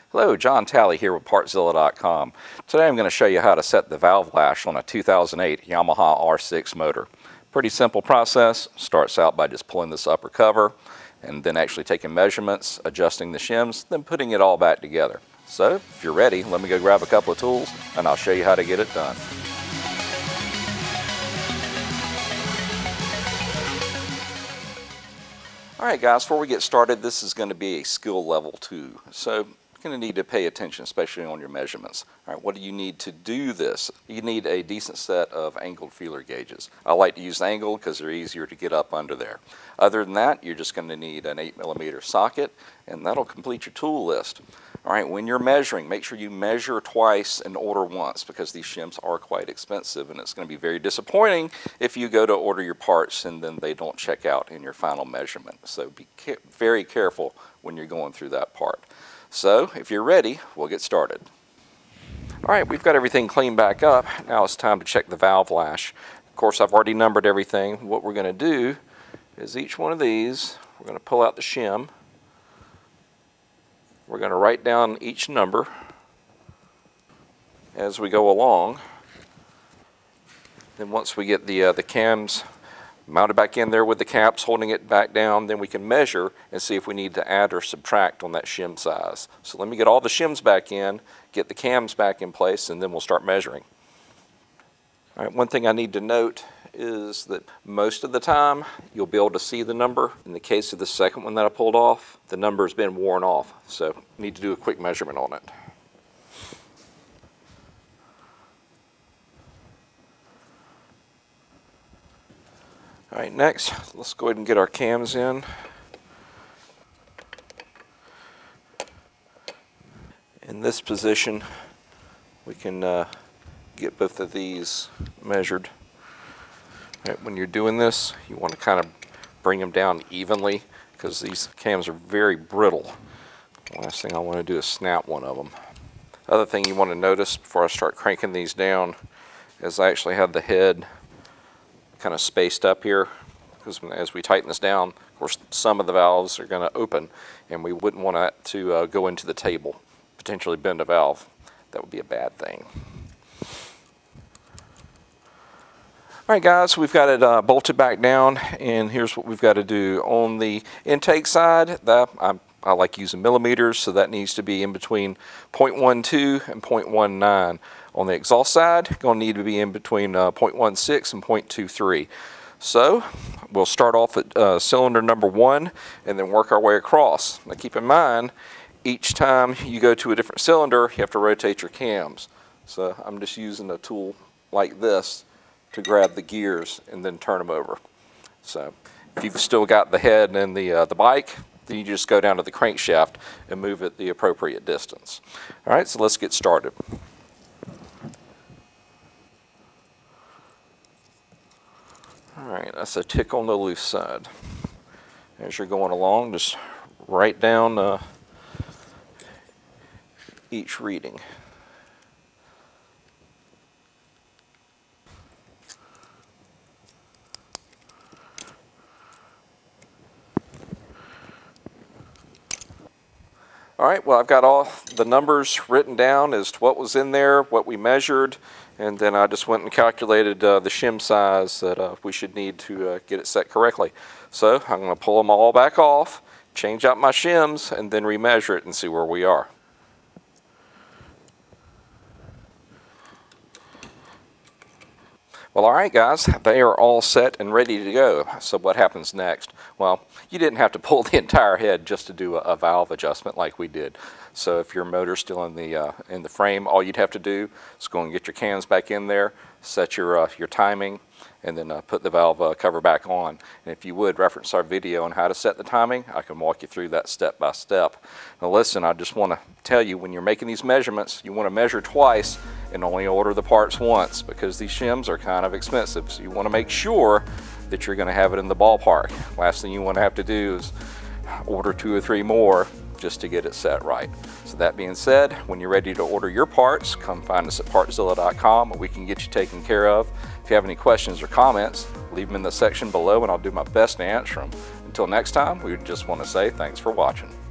Hello, John Talley here with Partzilla.com. Today I'm going to show you how to set the valve lash on a 2008 Yamaha R6 motor. Pretty simple process. Starts out by just pulling this upper cover and then actually taking measurements, adjusting the shims, then putting it all back together. So if you're ready, let me go grab a couple of tools and I'll show you how to get it done. Alright guys, before we get started, this is going to be a skill level 2. So you're going to need to pay attention, especially on your measurements. All right, what do you need to do this? You need a decent set of angled feeler gauges. I like to use angled because they're easier to get up under there. Other than that, you're just going to need an 8mm socket, and that'll complete your tool list. All right, when you're measuring, make sure you measure twice and order once, because these shims are quite expensive, and it's going to be very disappointing if you go to order your parts and then they don't check out in your final measurement. So be very careful when you're going through that part. So if you're ready, we'll get started. All right, we've got everything cleaned back up. Now it's time to check the valve lash. Of course, I've already numbered everything. What we're going to do is each one of these, we're going to pull out the shim. We're going to write down each number as we go along. Then once we get the cams mounted back in there with the caps, holding it back down, then we can measure and see if we need to add or subtract on that shim size. So let me get all the shims back in, get the cams back in place, and then we'll start measuring. All right, one thing I need to note is that most of the time you'll be able to see the number. In the case of the second one that I pulled off, the number has been worn off, so need to do a quick measurement on it. All right, next, let's go ahead and get our cams in. In this position, we can get both of these measured. All right, when you're doing this, you want to kind of bring them down evenly because these cams are very brittle. The last thing I want to do is snap one of them. Other thing you want to notice before I start cranking these down is I actually have the head kind of spaced up here, because as we tighten this down, of course some of the valves are going to open and we wouldn't want that to go into the table, potentially bend a valve. That would be a bad thing. Alright guys, we've got it bolted back down, and here's what we've got to do. On the intake side, I like using millimeters, so that needs to be in between 0.12 and 0.19. On the exhaust side, going to need to be in between 0.16 and 0.23. So we'll start off at cylinder number 1 and then work our way across. Now keep in mind, each time you go to a different cylinder, you have to rotate your cams. So I'm just using a tool like this to grab the gears and then turn them over. So if you've still got the head and the bike, then you just go down to the crankshaft and move it the appropriate distance. All right, so let's get started. All right, that's a tick on the loose side. As you're going along, just write down each reading. All right, well, I've got all the numbers written down as to what was in there, what we measured, and then I just went and calculated the shim size that we should need to get it set correctly. So I'm going to pull them all back off, change out my shims, and then remeasure it and see where we are. Well, all right, guys, they are all set and ready to go. So what happens next? Well, you didn't have to pull the entire head just to do a valve adjustment like we did. So if your motor's still in the frame, all you'd have to do is go and get your cams back in there, set your timing, and then put the valve cover back on. And if you would reference our video on how to set the timing, I can walk you through that step by step. Now listen, I just want to tell you, when you're making these measurements, you want to measure twice and only order the parts once, because these shims are kind of expensive. So you want to make sure that you're going to have it in the ballpark. Last thing you want to have to do is order 2 or 3 more just to get it set right. So that being said, when you're ready to order your parts, come find us at Partzilla.com and we can get you taken care of. If you have any questions or comments, leave them in the section below and I'll do my best to answer them. Until next time, we just want to say thanks for watching.